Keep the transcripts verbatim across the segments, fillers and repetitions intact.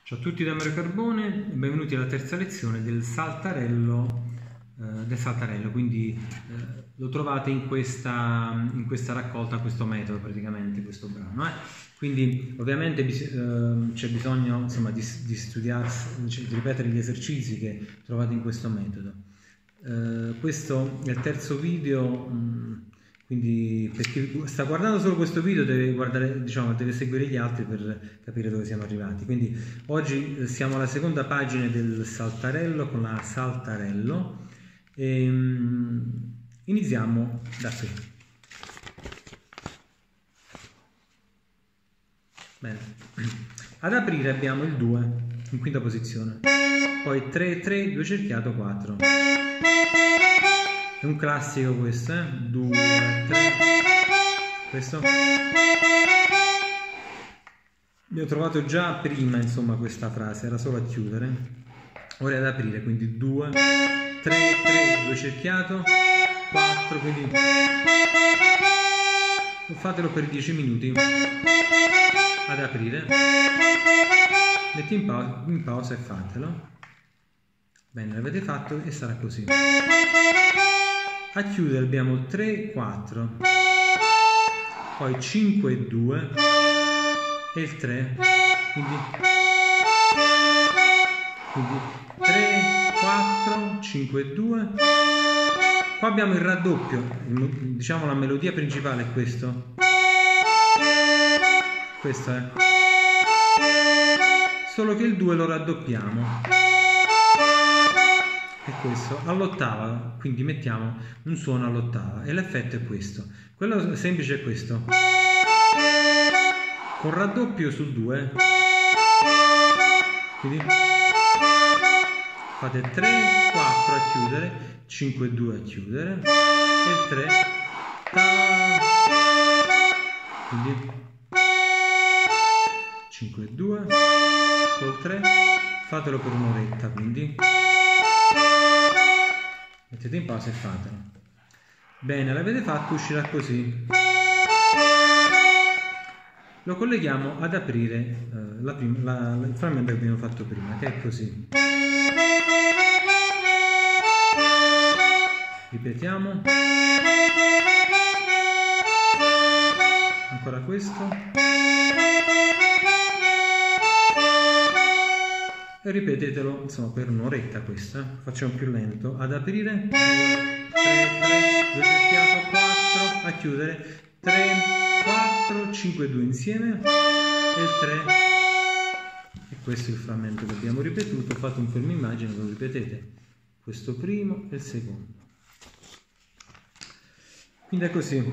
Ciao a tutti da Mario Carbone e benvenuti alla terza lezione del saltarello, eh, del saltarello. Quindi eh, lo trovate in questa, in questa raccolta, questo metodo praticamente, questo brano. Eh. Quindi ovviamente bis eh, c'è bisogno insomma, di, di studiare, cioè, di ripetere gli esercizi che trovate in questo metodo. Eh, questo è il terzo video. Mh, Quindi per chi sta guardando solo questo video deve, guardare, diciamo, deve seguire gli altri per capire dove siamo arrivati. Quindi oggi siamo alla seconda pagina del saltarello con la saltarello e um, iniziamo da qui. Bene. Ad aprire abbiamo il due in quinta posizione, poi tre, tre, due cerchiato, quattro. È un classico questo, eh? due, tre, questo. Vi ho trovato già prima, insomma, questa frase, era solo a chiudere. Ora è ad aprire, quindi due, tre, tre, due cerchiato, quattro, quindi fatelo per dieci minuti. Ad aprire. Metti in, pa in pausa e fatelo. Bene, l'avete fatto e sarà così. A chiudere abbiamo tre, quattro, poi cinque e due e il tre, quindi, quindi tre, quattro, cinque e due. Qua abbiamo il raddoppio, diciamo la melodia principale è questo, questo è, solo che il due lo raddoppiamo. È questo all'ottava, quindi mettiamo un suono all'ottava e l'effetto è questo. Quello semplice è questo, con raddoppio sul due, quindi fate tre, quattro a chiudere, cinque, due a chiudere e il tre, ta, quindi cinque, due col tre, fatelo per un'oretta, quindi mettete in pausa e fatelo. Bene, l'avete fatto, uscirà così. Lo colleghiamo ad aprire eh, la prima, la, la, il frammento che abbiamo fatto prima, che è così. Ripetiamo. Ancora questo. E ripetetelo insomma per un'oretta questo, eh? Facciamo più lento. Ad aprire due, tre, tre, due cerchiato, quattro, a chiudere tre, quattro, cinque, due insieme e il tre. E questo è il frammento che abbiamo ripetuto. Fate un fermo immagine, lo ripetete questo primo e il secondo, quindi è così.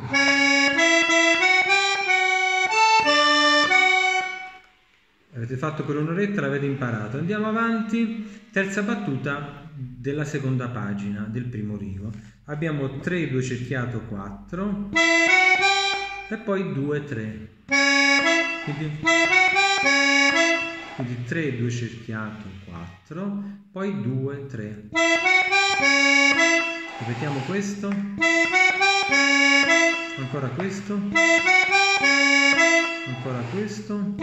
Avete fatto per un'oretta, l'avete imparato. Andiamo avanti, terza battuta della seconda pagina del primo rigo. Abbiamo tre, due cerchiato, quattro e poi due, tre. Quindi, quindi tre, due cerchiato, quattro, poi due, tre. Ripetiamo questo. Ancora questo. Ancora questo.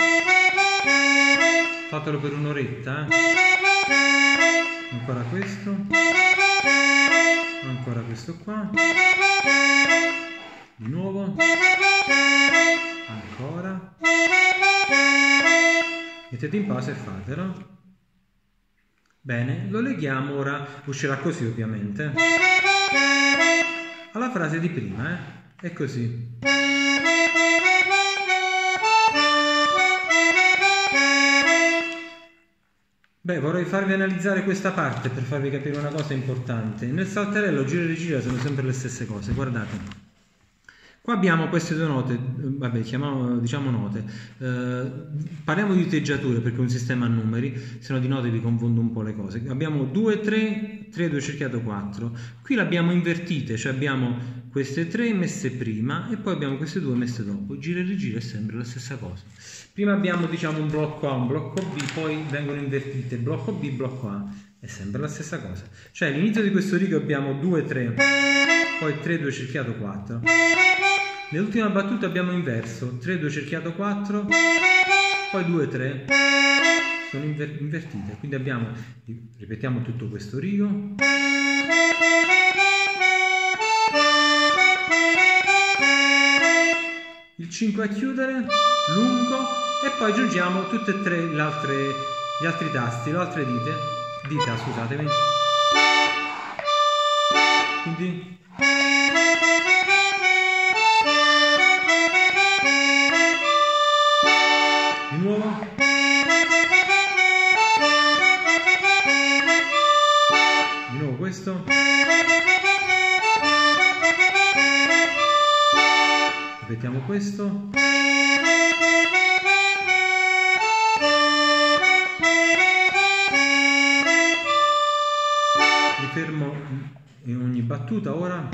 Fatelo per un'oretta, eh? Ancora questo, ancora questo qua, di nuovo, ancora, mettete in pausa e fatelo. Bene, lo leghiamo ora, uscirà così ovviamente, alla frase di prima, eh? È così. Beh, vorrei farvi analizzare questa parte per farvi capire una cosa importante. Nel saltarello gira e rigira sono sempre le stesse cose, guardate. Qua abbiamo queste due note, vabbè, chiamiamo, diciamo note. Eh, parliamo di teggiature perché è un sistema a numeri, se no di note vi confondo un po' le cose. Abbiamo due, tre, tre, due cerchiato, quattro. Qui le abbiamo invertite, cioè abbiamo queste tre messe prima e poi abbiamo queste due messe dopo. Gira e rigira è sempre la stessa cosa. Prima abbiamo diciamo un blocco A, un blocco B, poi vengono invertite blocco B, blocco A, è sempre la stessa cosa. Cioè all'inizio di questo rigo abbiamo due, tre, poi tre, due cerchiato, quattro. Nell'ultima battuta abbiamo inverso, tre, due cerchiato, quattro, poi due, tre, sono inver invertite, quindi abbiamo, ripetiamo tutto questo rigo, il cinque a chiudere, lungo, e poi aggiungiamo tutte e tre le altre, gli altri tasti, le altre dite, dita, scusatemi, quindi di nuovo, di nuovo questo, ripetiamo questo, mi fermo in ogni battuta ora,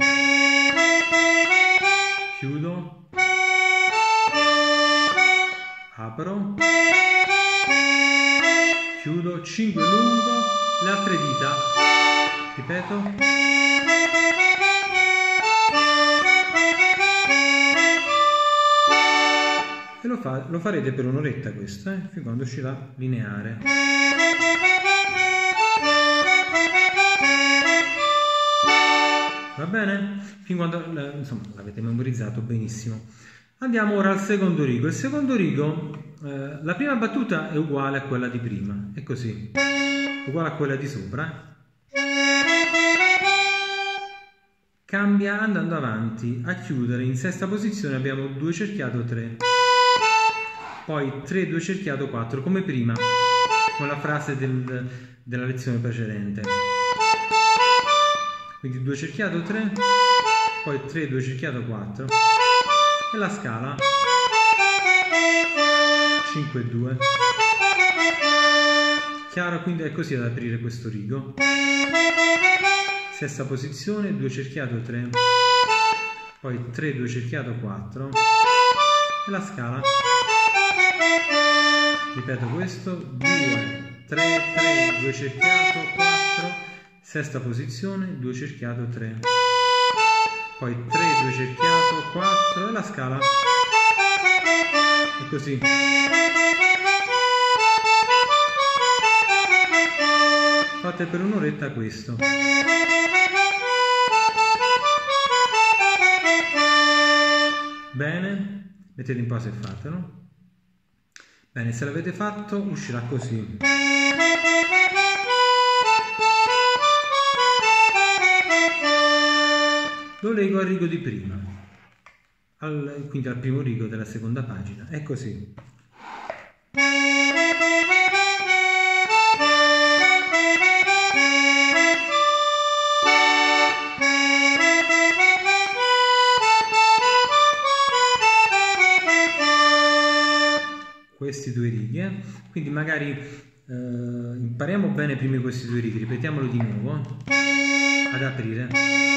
chiudo, apro, chiudo, cinque lungo, le altre dita, ripeto, e lo, fa, lo farete per un'oretta questo, eh, fin quando uscirà lineare. Va bene? Fin quando, insomma, l'avete memorizzato benissimo. Andiamo ora al secondo rigo. Il secondo rigo, eh, la prima battuta è uguale a quella di prima, è così, uguale a quella di sopra. Cambia andando avanti. A chiudere in sesta posizione abbiamo due cerchiato tre, poi tre due cerchiato quattro, come prima, con la frase del, della lezione precedente. Quindi due cerchiato tre, poi tre due cerchiato quattro, e la scala cinque due. Chiaro? Quindi è così ad aprire questo rigo. Sesta posizione, due cerchiato tre, poi tre due cerchiato quattro, e la scala, ripeto questo, due tre tre due cerchiato quattro, sesta posizione, due cerchiato tre, poi tre due cerchiato quattro, e la scala è così. Fate per un'oretta questo. Bene, mettete in pausa e fatelo. Bene, se l'avete fatto uscirà così. Lo leggo al rigo di prima, al, quindi al primo rigo della seconda pagina, è così. Questi due righi, eh? Quindi magari eh, impariamo bene prima questi due righi, ripetiamolo di nuovo, ad aprire.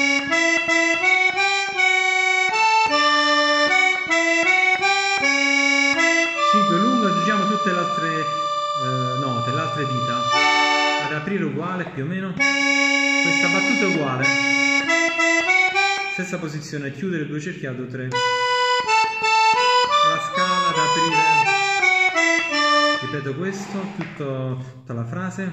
cinque lungo, aggiungiamo tutte le altre eh, note, le altre dita, ad aprire uguale più o meno, questa battuta è uguale, stessa posizione, chiudere due cerchiato tre, la scala ad aprire. Ripeto questo, tutto, tutta la frase.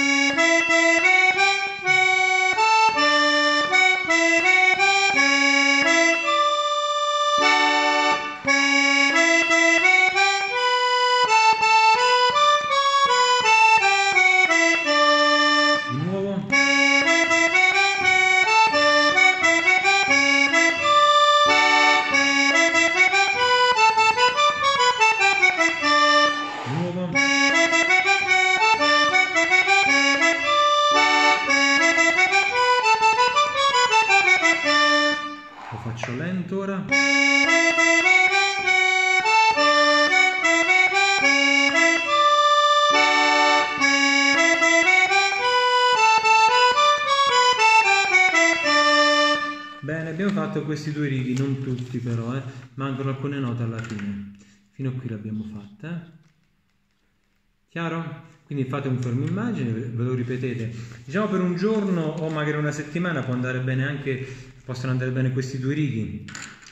Di nuovo. Lo faccio lento ora. Bene, abbiamo fatto questi due righi, non tutti però, eh. Mancano alcune note alla fine. Fino a qui l'abbiamo fatta. Eh. Chiaro? Quindi fate un fermo immagine, ve lo ripetete. Diciamo per un giorno o magari una settimana può andare bene anche, possono andare bene questi due righi.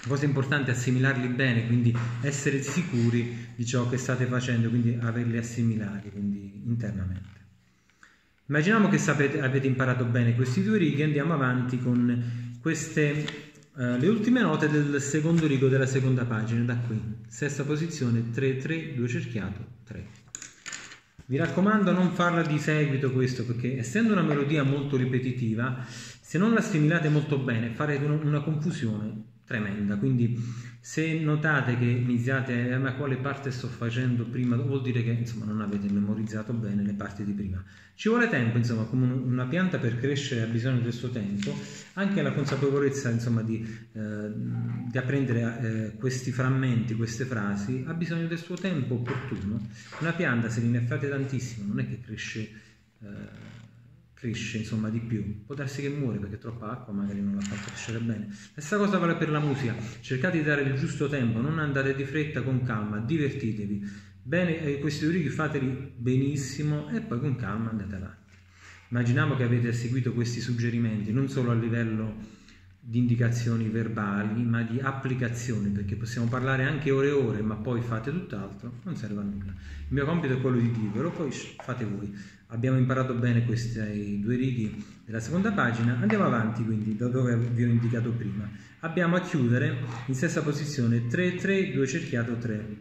cosa importante è assimilarli bene, quindi essere sicuri di ciò che state facendo, quindi averli assimilati quindi internamente. Immaginiamo che sapete, avete imparato bene questi due righi, andiamo avanti con queste, eh, le ultime note del secondo rigo della seconda pagina, da qui, sesta posizione, tre tre, due cerchiato, tre. Vi raccomando non farla di seguito questo, perché essendo una melodia molto ripetitiva, se non la assimilate molto bene farete una confusione tremenda, quindi se notate che iniziate eh, ma quale parte sto facendo prima, vuol dire che insomma non avete memorizzato bene le parti di prima. Ci vuole tempo, insomma, come una pianta per crescere ha bisogno del suo tempo, anche la consapevolezza insomma di, eh, di apprendere eh, questi frammenti, queste frasi ha bisogno del suo tempo opportuno. Una pianta, se ne fate tantissimo, non è che cresce eh, cresce insomma di più, può darsi che muore perché troppa acqua magari non la fa crescere bene. Stessa cosa vale per la musica, cercate di dare il giusto tempo, non andate di fretta, con calma, divertitevi bene, eh, questi due righi fateli benissimo e poi con calma andate avanti. Immaginiamo che avete seguito questi suggerimenti non solo a livello di indicazioni verbali ma di applicazioni, perché possiamo parlare anche ore e ore ma poi fate tutt'altro, non serve a nulla. Il mio compito è quello di dirvelo, poi fate voi. Abbiamo imparato bene questi due righi della seconda pagina, andiamo avanti quindi da dove vi ho indicato prima. Abbiamo a chiudere in stessa posizione tre tre, due cerchiato, tre.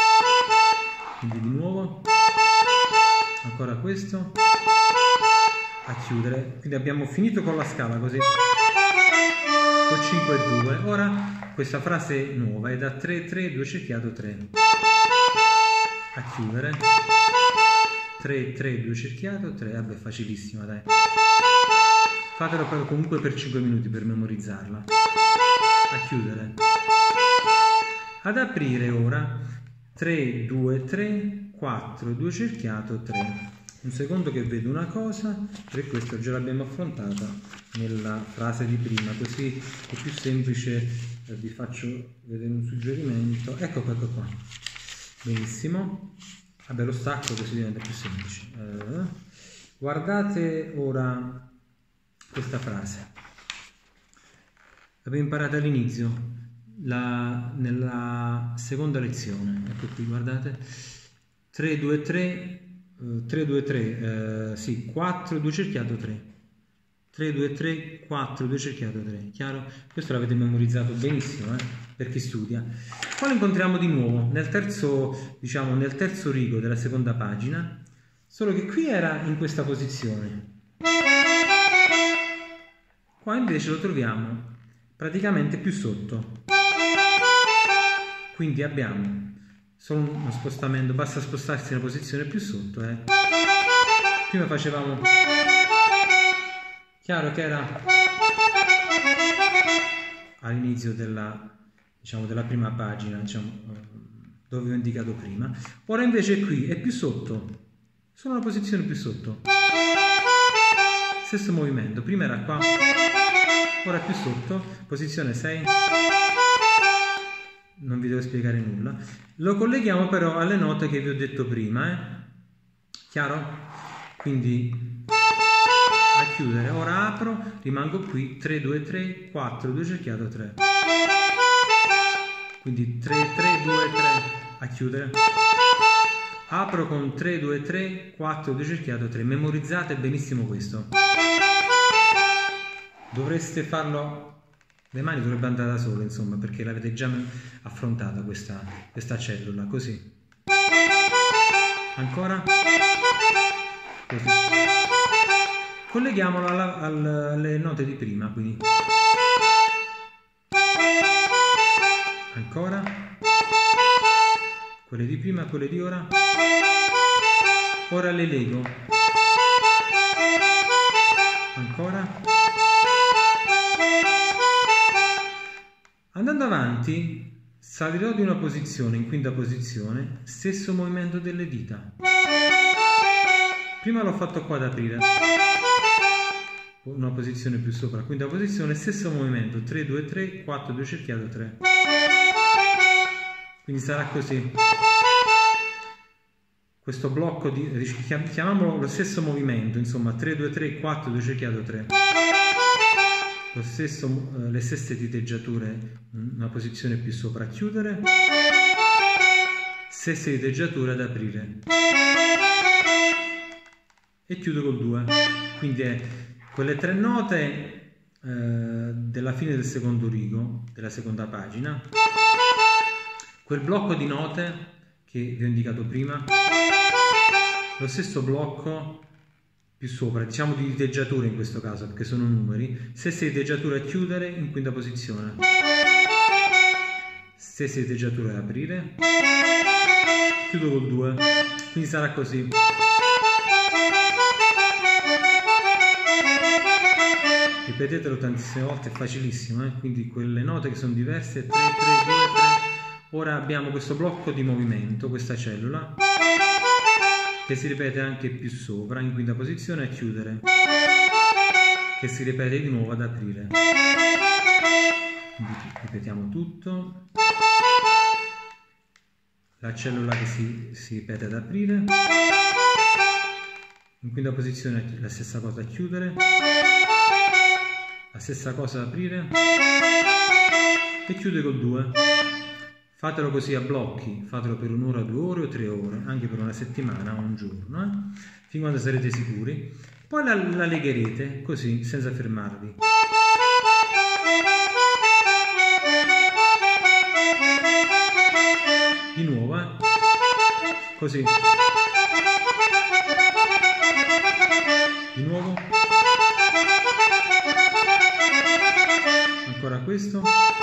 Quindi di nuovo, ancora questo, a chiudere, quindi abbiamo finito con la scala così, con cinque e due. Ora questa frase nuova è da tre tre, due cerchiato, tre. A chiudere. tre tre, due cerchiato, tre, vabbè facilissima dai, fatelo proprio comunque per cinque minuti per memorizzarla. A chiudere, ad aprire ora, tre due tre, quattro, due cerchiato, tre. Un secondo che vedo una cosa, per questo già l'abbiamo affrontata nella frase di prima, così è più semplice, eh, vi faccio vedere un suggerimento, ecco qua, ecco qua, benissimo. Vabbè, lo stacco così diventa più semplice. Eh, guardate ora questa frase. L'abbiamo imparata all'inizio, nella seconda lezione. Ecco qui, guardate. tre due tre, tre due tre, eh, sì, quattro, due cerchiato, tre. tre due tre, quattro, due cerchiato, tre. Chiaro? Questo l'avete memorizzato benissimo, eh? Per chi studia. Poi lo incontriamo di nuovo nel terzo, diciamo, nel terzo rigo della seconda pagina, solo che qui era in questa posizione. Qua invece lo troviamo praticamente più sotto. Quindi abbiamo solo uno spostamento, basta spostarsi una posizione più sotto. Eh. Prima facevamo... Chiaro che era all'inizio della... diciamo della prima pagina, diciamo, dove ho indicato prima. Ora invece qui è più sotto, sono una posizione più sotto, stesso movimento, prima era qua, ora è più sotto, posizione sei, non vi devo spiegare nulla. Lo colleghiamo però alle note che vi ho detto prima, eh? Chiaro? Quindi a chiudere, ora apro, rimango qui, tre due tre, quattro, due cerchiato, tre. Quindi tre tre due tre, a chiudere, apro con tre due tre, quattro, due cerchiato, tre. Memorizzate benissimo questo, dovreste farlo, le mani dovrebbero andare da sole insomma, perché l'avete già affrontata questa, questa cellula, così, ancora, così, colleghiamolo alla, alle note di prima, quindi ancora, quelle di prima, quelle di ora, ora le lego, ancora, andando avanti salirò di una posizione in quinta posizione, stesso movimento delle dita, prima l'ho fatto qua ad aprire, una posizione più sopra, quinta posizione, stesso movimento, tre due tre, quattro, due cerchiato, tre. Quindi sarà così, questo blocco di, chiamiamolo lo stesso movimento, insomma, tre due tre, quattro, due cerchiato, tre, lo stesso, eh, le stesse diteggiature, una posizione più sopra a chiudere, stesse diteggiature ad aprire e chiudo col due. Quindi è quelle tre note eh, della fine del secondo rigo, della seconda pagina, quel blocco di note che vi ho indicato prima, lo stesso blocco più sopra, diciamo di diteggiature in questo caso perché sono numeri, stesse diteggiature a chiudere in quinta posizione, stesse diteggiature ad aprire, chiudo col due, quindi sarà così. Ripetetelo tantissime volte, è facilissimo, eh? Quindi quelle note che sono diverse, tre, tre, due, tre. Ora abbiamo questo blocco di movimento, questa cellula, che si ripete anche più sopra, in quinta posizione, a chiudere, che si ripete di nuovo ad aprire. Quindi ripetiamo tutto. La cellula che si, si ripete ad aprire, in quinta posizione la stessa cosa a chiudere, la stessa cosa ad aprire e chiude col due. Fatelo così a blocchi, fatelo per un'ora, due ore o tre ore, anche per una settimana o un giorno, eh? Fin quando sarete sicuri. Poi la, la legherete così, senza fermarvi. Di nuovo, eh? Così. Di nuovo. Ancora questo.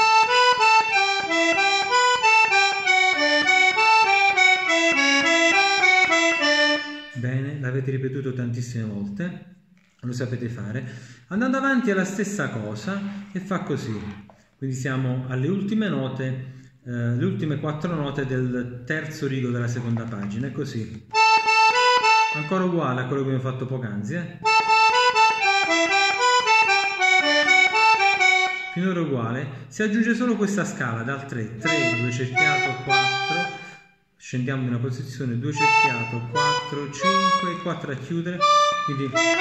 Bene, l'avete ripetuto tantissime volte, lo sapete fare. Andando avanti è la stessa cosa e fa così. Quindi siamo alle ultime note, eh, le ultime quattro note del terzo rigo della seconda pagina, è così. Ancora uguale a quello che abbiamo fatto poc'anzi, eh? Finora uguale, si aggiunge solo questa scala dal tre, tre, due cerchiato, quattro, scendiamo in una posizione, due cerchiato, quattro, cinque e quattro a chiudere, quindi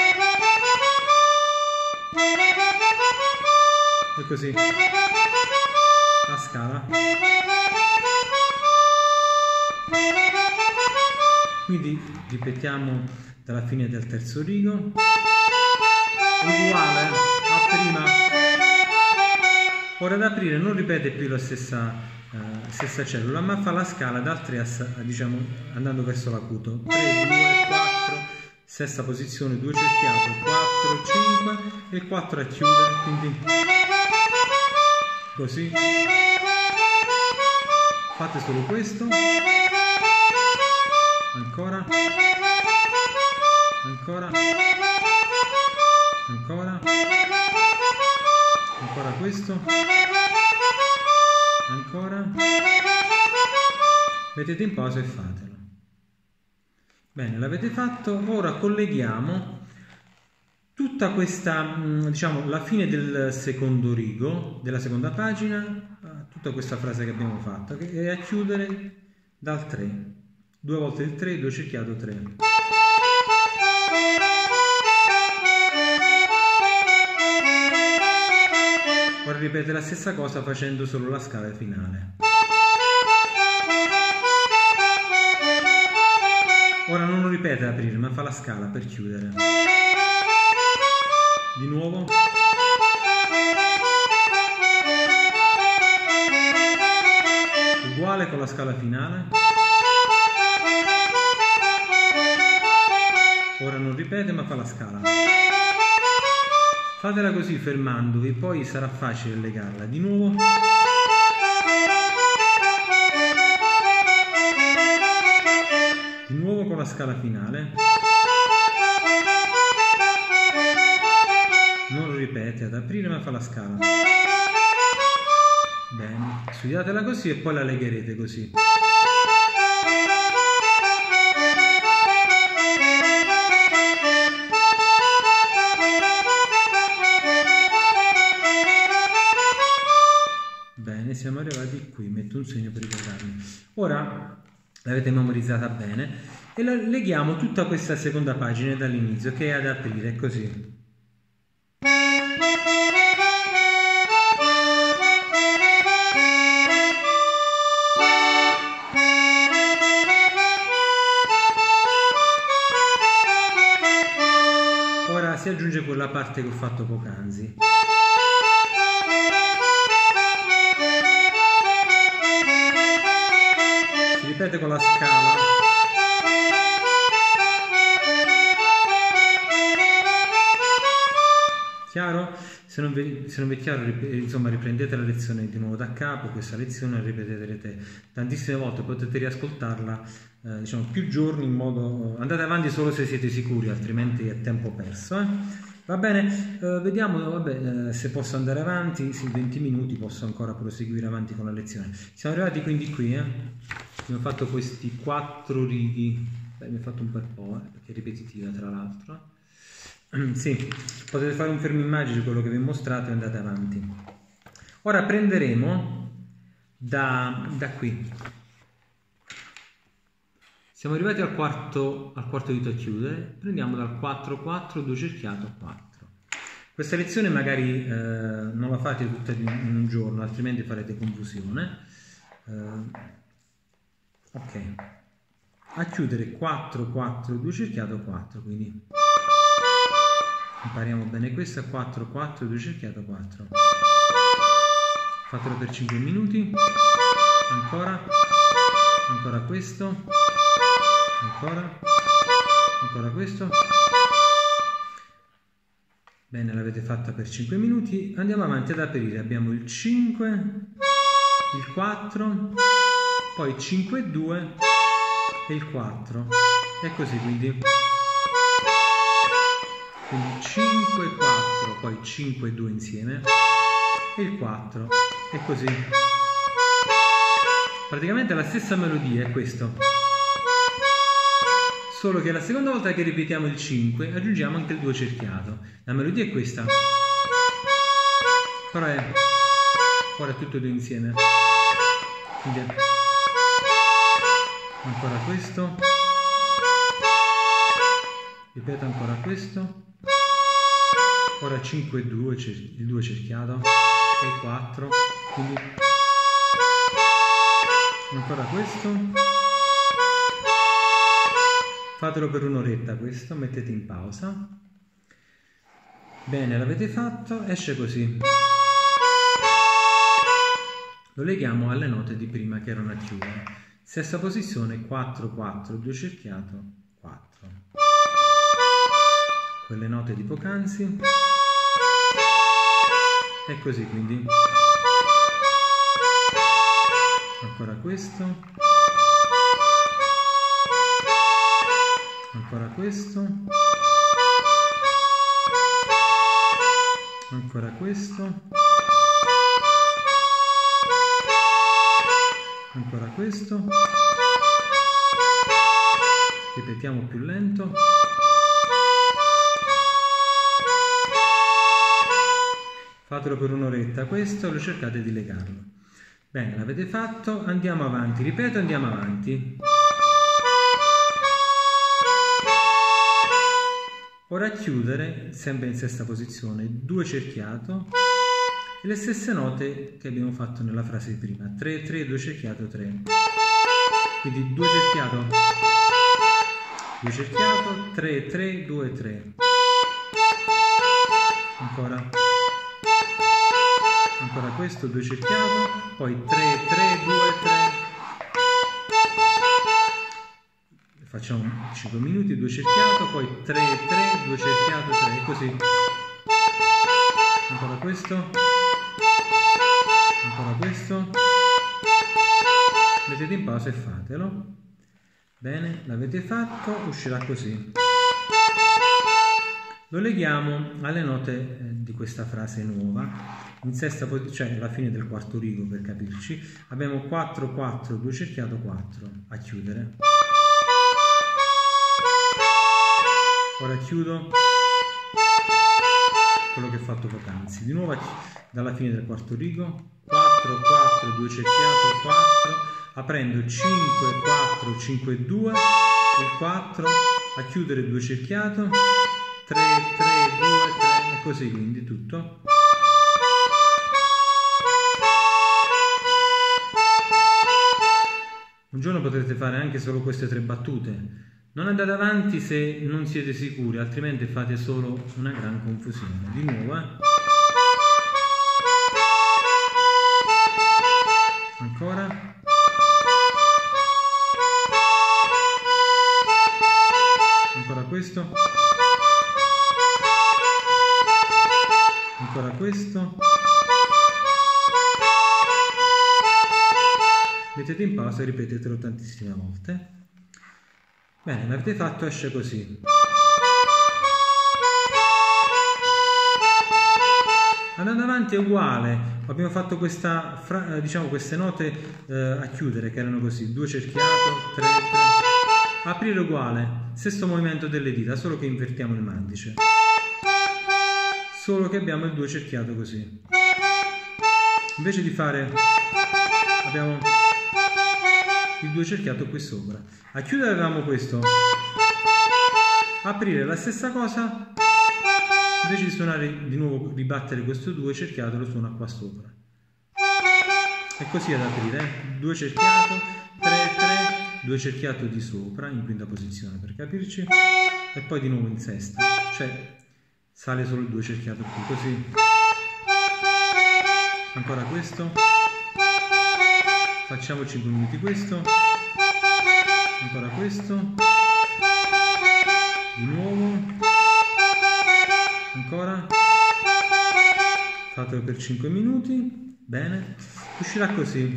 e così la scala. Quindi ripetiamo dalla fine del terzo rigo, uguale a prima. Ora ad aprire non ripete più la stessa Uh, stessa cellula, ma fa la scala dal tre a, diciamo, andando verso l'acuto, tre, due, quattro, stessa posizione, due cerchiato, quattro, cinque e quattro a chiudere, quindi così. Fate solo questo, ancora, ancora, ancora, ancora questo, ancora, mettete in pausa e fatelo. Bene, l'avete fatto. Ora colleghiamo tutta questa, diciamo, la fine del secondo rigo della seconda pagina, tutta questa frase che abbiamo fatto, che è a chiudere dal tre, due volte il tre, due cerchiato, tre. Ora ripete la stessa cosa facendo solo la scala finale. Ora non lo ripete ad aprire, ma fa la scala per chiudere. Di nuovo. Uguale con la scala finale. Ora non ripete, ma fa la scala. Fatela così fermandovi, poi sarà facile legarla. Di nuovo. Di nuovo con la scala finale. Non lo ripete ad aprire, ma fa la scala. Bene, studiatela così e poi la legherete così. Siamo arrivati qui, metto un segno per ricordarmi. Ora l'avete memorizzata bene e la leghiamo tutta questa seconda pagina dall'inizio, che è ad aprire, così. si aggiunge quella parte che ho fatto poc'anzi. Si ripete con la scala. Chiaro? Se non vi, se non vi è chiaro, insomma, riprendete la lezione di nuovo da capo, questa lezione ripeterete tantissime volte, potete riascoltarla eh, diciamo più giorni in modo... andate avanti solo se siete sicuri, altrimenti è tempo perso. Eh? Va bene? Eh, vediamo vabbè, eh, se posso andare avanti, sì, venti minuti posso ancora proseguire avanti con la lezione. Siamo arrivati quindi qui, eh? Abbiamo fatto questi quattro righi, beh, mi ho fatto un bel po', eh, perché è ripetitiva tra l'altro. Sì, potete fare un fermo immagine di quello che vi ho mostrato e andate avanti. Ora prenderemo da, da qui. Siamo arrivati al quarto, al quarto dito a chiudere, prendiamo dal quattro quattro, due cerchiato, quattro. Questa lezione magari eh, non la fate tutta in un giorno, altrimenti farete confusione. Eh, ok, a chiudere quattro quattro, due cerchiato, quattro, quindi... impariamo bene questa, quattro quattro, due cerchiato, quattro. Fatelo per cinque minuti. Ancora. Ancora questo. Ancora. Ancora questo. Bene, l'avete fatta per cinque minuti. Andiamo avanti ad aprire. Abbiamo il cinque, il quattro, poi cinque due e il quattro. E così quindi... quindi cinque quattro, poi cinque due insieme e il quattro, e così. Praticamente la stessa melodia è questo, solo che la seconda volta che ripetiamo il cinque aggiungiamo anche il due cerchiato. La melodia è questa, però è ora è tutto e due insieme. Quindi è... ancora questo, ripeto ancora questo. Ora cinque due, il due cerchiato e il quattro, quindi ancora questo. Fatelo per un'oretta questo, mettete in pausa. Bene, l'avete fatto, esce così. Lo leghiamo alle note di prima che erano a chiudere. Stessa posizione, quattro quattro, due cerchiato, quattro. Quelle note di poc'anzi. E così quindi. Ancora questo. Ancora questo. Ancora questo. Ancora questo. Ripetiamo più lento. Fatelo per un'oretta questo, lo cercate di legarlo. Bene, l'avete fatto, andiamo avanti, ripeto, andiamo avanti. Ora chiudere, sempre in sesta posizione, due cerchiato e le stesse note che abbiamo fatto nella frase di prima, tre tre, due cerchiato, tre. Quindi due cerchiato, due cerchiato, tre tre, due tre. Ancora. Ancora questo, due cerchiato, poi tre tre due tre. Facciamo cinque minuti, due cerchiato, poi tre tre, due cerchiato, tre, così. Ancora questo. Ancora questo. Mettete in pausa e fatelo. Bene, l'avete fatto, uscirà così. Lo leghiamo alle note di questa frase nuova. In sesta posizione, cioè alla fine del quarto rigo per capirci, abbiamo quattro quattro, due cerchiato, quattro a chiudere. Ora chiudo quello che ho fatto poc'anzi. Di nuovo dalla fine del quarto rigo, quattro quattro, due cerchiato, quattro, aprendo cinque quattro, cinque due, il quattro, a chiudere due cerchiato, tre tre, due tre, e così quindi tutto. Un giorno potrete fare anche solo queste tre battute, Non andate avanti se non siete sicuri, altrimenti fate solo una gran confusione. Di nuovo, eh. Ancora. Ancora questo. Ancora questo. Mettete in pausa e ripetetelo tantissime volte. Bene, l'avete fatto, esce così. Andando avanti è uguale, abbiamo fatto questa, diciamo, queste note eh, a chiudere che erano così, due cerchiato, tre, tre, aprire uguale, stesso movimento delle dita, solo che invertiamo il mandice, solo che abbiamo il due cerchiato così, invece di fare, abbiamo il due cerchiato qui sopra. A chiudere avevamo questo, aprire la stessa cosa, invece di suonare di nuovo, ribattere questo due cerchiato, lo suono qua sopra, e così ad aprire, eh? due cerchiato, tre, tre, due cerchiato di sopra in quinta posizione per capirci, e poi di nuovo in sesta, cioè sale solo il due cerchiato qui, così, ancora questo, facciamo cinque minuti questo, ancora questo, di nuovo, ancora, fatelo per cinque minuti, bene, uscirà così.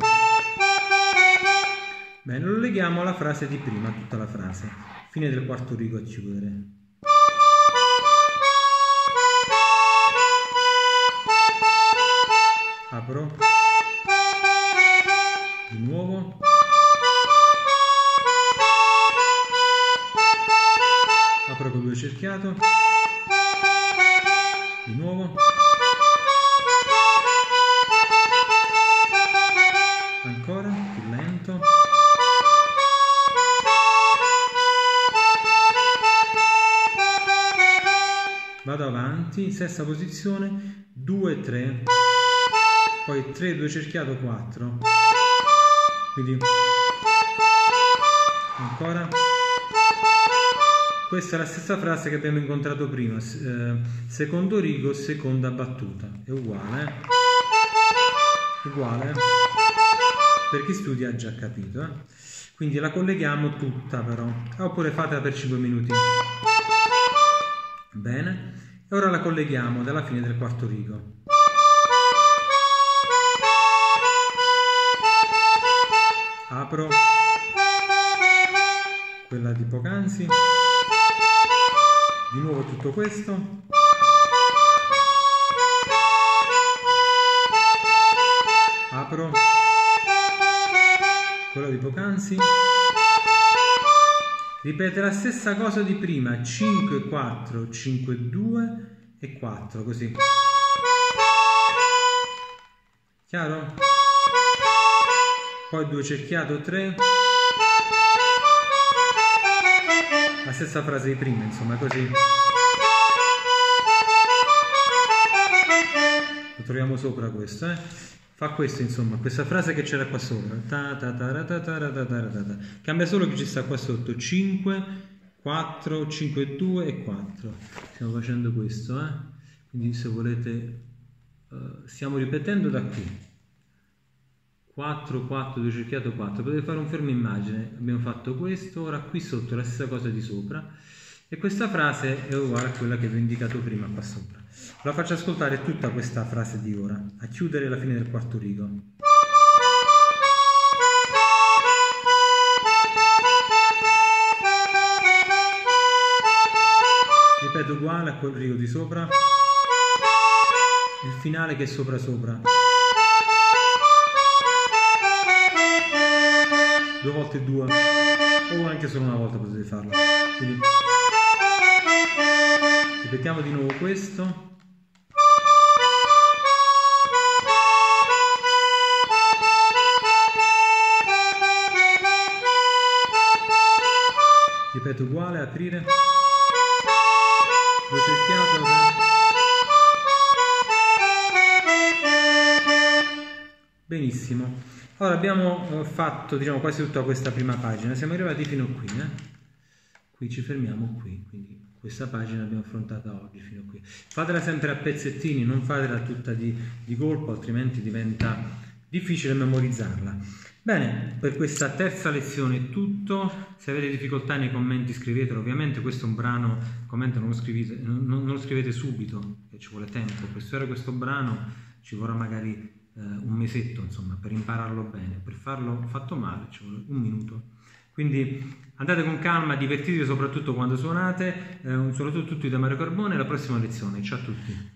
Bene, lo leghiamo alla frase di prima, tutta la frase, fine del quarto rigo a chiudere. Apro, di nuovo, apro con due cerchiato, di nuovo, ancora, più lento, vado avanti, sesta posizione, due, tre, poi tre, due cerchiato, quattro, quindi ancora, questa è la stessa frase che abbiamo incontrato prima, eh, secondo rigo, seconda battuta, è uguale, eh? uguale, per chi studia ha già capito, eh? Quindi la colleghiamo tutta però, oppure fatela per cinque minuti, bene, e ora la colleghiamo dalla fine del quarto rigo. Apro quella di poc'anzi, di nuovo tutto questo, apro quella di poc'anzi, ripete la stessa cosa di prima, cinque, quattro, cinque, due e quattro, così, chiaro? Poi due cerchiato, tre, la stessa frase di prima, insomma, così. Lo troviamo sopra questo, eh? Fa questo, insomma, questa frase che c'era qua sopra. Ta, ta, ta, ta, ta, ta, ta, ta, ta. Cambia solo che ci sta qua sotto. cinque, quattro, cinque, due e quattro. Stiamo facendo questo, eh? Quindi se volete, uh, stiamo ripetendo da qui. quattro, quattro, due cerchiato, quattro, potete fare un fermo immagine, abbiamo fatto questo, ora qui sotto la stessa cosa di sopra, e questa frase è uguale a quella che vi ho indicato prima qua sopra. La faccio ascoltare tutta questa frase di ora, a chiudere la fine del quarto rigo. Ripeto uguale a quel rigo di sopra, il finale che è sopra sopra. Due volte due, o anche solo una volta potete farlo. Quindi ripetiamo di nuovo questo. Ripeto uguale, aprire, due cerchiato, benissimo. Allora abbiamo fatto, diciamo, quasi tutta questa prima pagina, siamo arrivati fino qui, eh? qui ci fermiamo qui, quindi questa pagina l'abbiamo affrontata oggi fino a qui. Fatela sempre a pezzettini, non fatela tutta di, di colpo, altrimenti diventa difficile memorizzarla. Bene, per questa terza lezione è tutto. Se avete difficoltà nei commenti scrivetelo, ovviamente questo è un brano, commento non lo scrivete, non, non lo scrivete subito, che ci vuole tempo. Per studiare questo brano ci vorrà magari eh, un mesetto, insomma, per impararlo bene. Per farlo fatto male ci vuole un minuto. Quindi andate con calma, divertitevi soprattutto quando suonate. Eh, un saluto a tutti da Mario Carbone, alla prossima lezione. Ciao a tutti.